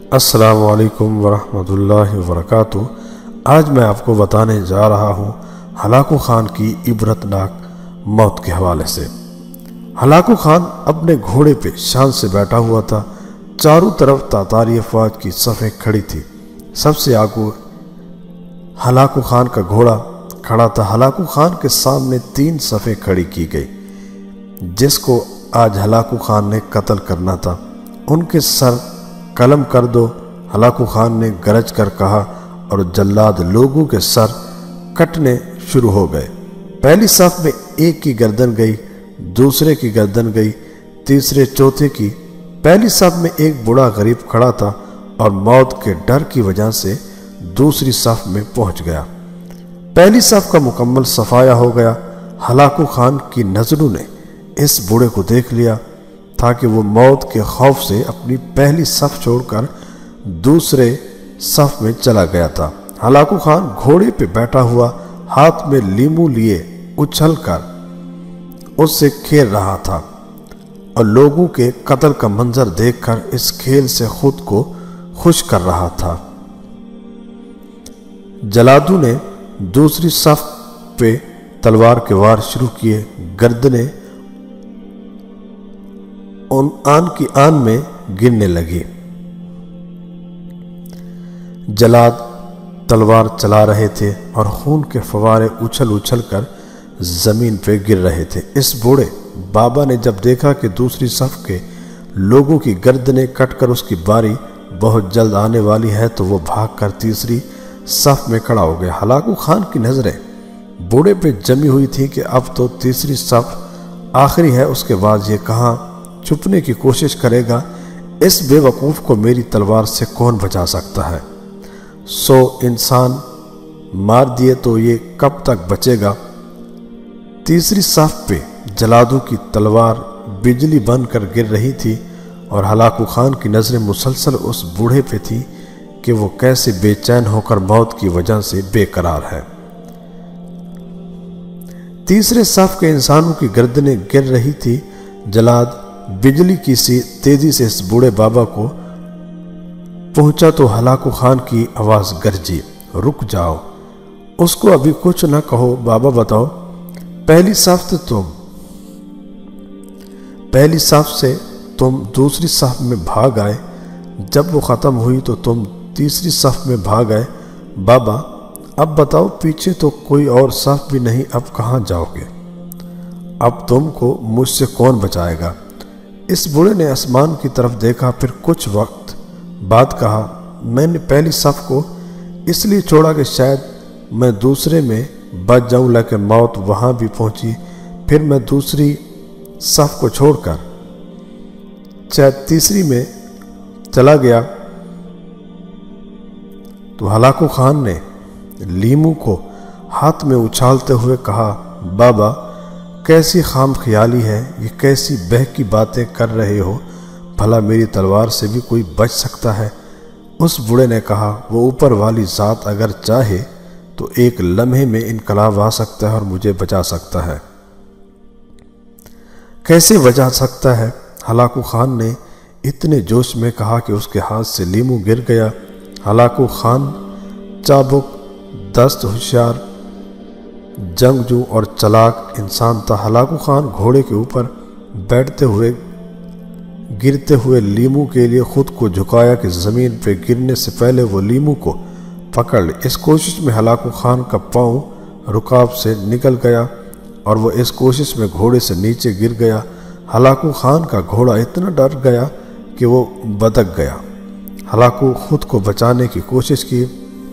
السلام علیکم ورحمۃ اللہ وبرکاتہ۔ آج میں آپ کو بتانے جا رہا ہوں ہلاکو خان کی عبرتناک موت کے حوالے سے۔ ہلاکو خان اپنے گھوڑے پہ شان سے بیٹھا ہوا تھا۔ چاروں طرف تاتاری افواج کی صفیں کھڑی تھی۔ سب سے آگے ہلاکو خان کا گھوڑا کھڑا تھا۔ ہلاکو خان کے سامنے 3 صفیں کھڑی کی گئی جس کو آج ہلاکو خان نے قتل کرنا تھا۔ ان کے سر قلم کر دو، ہلاکو خان نے گرج کر کہا، اور جلاد لوگوں کے سر کٹنے شروع ہو گئے۔ پہلی صف میں ایک کی گردن گئی، دوسرے کی گردن گئی، تیسرے چوتھے کی۔ پہلی صف میں ایک بوڑھا غریب کھڑا تھا اور موت کے ڈر کی وجہ سے دوسری صف میں پہنچ گیا۔ پہلی صف کا مکمل صفایا ہو گیا۔ ہلاکو خان کی نظروں نے اس بوڑھے کو دیکھ لیا تھا کہ وہ موت کے خوف سے اپنی پہلی صف چھوڑ کر دوسرے صف میں چلا گیا تھا۔ ہلاکو خان گھوڑے پہ بیٹھا ہوا ہاتھ میں لیمو لیے اچھل کر اس سے کھیل رہا تھا اور لوگوں کے قتل کا منظر دیکھ کر اس کھیل سے خود کو خوش کر رہا تھا۔ جلادوں نے دوسری صف پہ تلوار کے وار شروع کیے۔ گردنیں آن کی آن میں گرنے لگی۔ جلاد تلوار چلا رہے تھے اور خون کے فوارے اچھل اچھل کر زمین پہ گر رہے تھے۔ اس بوڑھے بابا نے جب دیکھا کہ دوسری صف کے لوگوں کی گردنیں کٹ کر اس کی باری بہت جلد آنے والی ہے تو وہ بھاگ کر تیسری صف میں کھڑا ہو گیا۔ ہلاکو خان کی نظریں بوڑھے پہ جمی ہوئی تھی کہ اب تو تیسری صف آخری ہے، اس کے بعد یہ کہاں چھپنے کی کوشش کرے گا؟ اس بے وقوف کو میری تلوار سے کون بچا سکتا ہے؟ 100 انسان مار دیے تو یہ کب تک بچے گا؟ تیسری صف پہ جلادوں کی تلوار بجلی بن کر گر رہی تھی اور ہلاکو خان کی نظریں مسلسل اس بوڑھے پہ تھی کہ وہ کیسے بے چین ہو کر موت کی وجہ سے بے قرار ہے۔ تیسرے صف کے انسانوں کی گردنیں گر رہی تھی۔ جلاد بجلی کی سی تیزی سے اس بوڑھے بابا کو پہنچا تو ہلاکو خان کی آواز گرجی، رک جاؤ، اس کو ابھی کچھ نہ کہو، بابا بتاؤ، پہلی صف سے تم دوسری صف میں بھاگ آئے، جب وہ ختم ہوئی تو تم تیسری صف میں بھاگ آئے، بابا اب بتاؤ، پیچھے تو کوئی اور صف بھی نہیں، اب کہاں جاؤ گے؟ اب تم کو مجھ سے کون بچائے گا؟ اس بوڑھے نے آسمان کی طرف دیکھا، پھر کچھ وقت بعد کہا، میں نے پہلی صف کو اس لیے چھوڑا کہ شاید میں دوسرے میں بچ جاؤں، لیکن موت وہاں بھی پہنچی۔ پھر میں دوسری صف کو چھوڑ کر شاید تیسری میں چلا گیا تو ہلاکو خان نے لیمو کو ہاتھ میں اچھالتے ہوئے کہا، بابا کیسی خام خیالی ہے، یہ کیسی بہکی باتیں کر رہے ہو، بھلا میری تلوار سے بھی کوئی بچ سکتا ہے؟ اس بوڑھے نے کہا، وہ اوپر والی ذات اگر چاہے تو ایک لمحے میں انقلاب آ سکتا ہے اور مجھے بچا سکتا ہے۔ کیسے بچا سکتا ہے؟ ہلاکو خان نے اتنے جوش میں کہا کہ اس کے ہاتھ سے لیمو گر گیا۔ ہلاکو خان چابک دست، ہوشیار، جنگجو اور چلاک انسان تھا۔ ہلاکو خان گھوڑے کے اوپر بیٹھتے ہوئے گرتے ہوئے لیمو کے لیے خود کو جھکایا کہ زمین پہ گرنے سے پہلے وہ لیمو کو پکڑ لے۔ اس کوشش میں ہلاکو خان کا پاؤں رکاب سے نکل گیا اور وہ اس کوشش میں گھوڑے سے نیچے گر گیا۔ ہلاکو خان کا گھوڑا اتنا ڈر گیا کہ وہ بدک گیا۔ ہلاکو خود کو بچانے کی کوشش کی،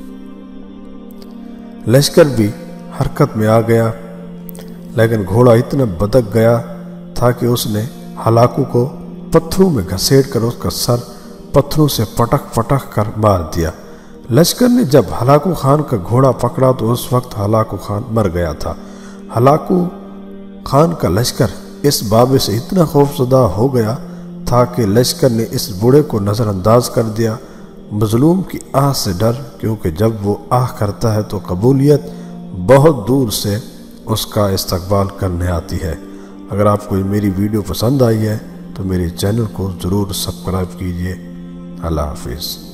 لشکر بھی حرکت میں آ گیا، لیکن گھوڑا اتنا بدک گیا تھا کہ اس نے ہلاکو کو پتھروں میں گھسیٹ کر اس کا سر پتھروں سے پٹک پٹک کر مار دیا۔ لشکر نے جب ہلاکو خان کا گھوڑا پکڑا تو اس وقت ہلاکو خان مر گیا تھا۔ ہلاکو خان کا لشکر اس بابے سے اتنا خوفزدہ ہو گیا تھا کہ لشکر نے اس بوڑھے کو نظر انداز کر دیا۔ مظلوم کی آہ سے ڈر، کیونکہ جب وہ آہ کرتا ہے تو قبولیت بہت دور سے اس کا استقبال کرنے آتی ہے۔ اگر آپ کو میری ویڈیو پسند آئی ہے تو میرے چینل کو ضرور سبسکرائب کیجیے۔ اللہ حافظ۔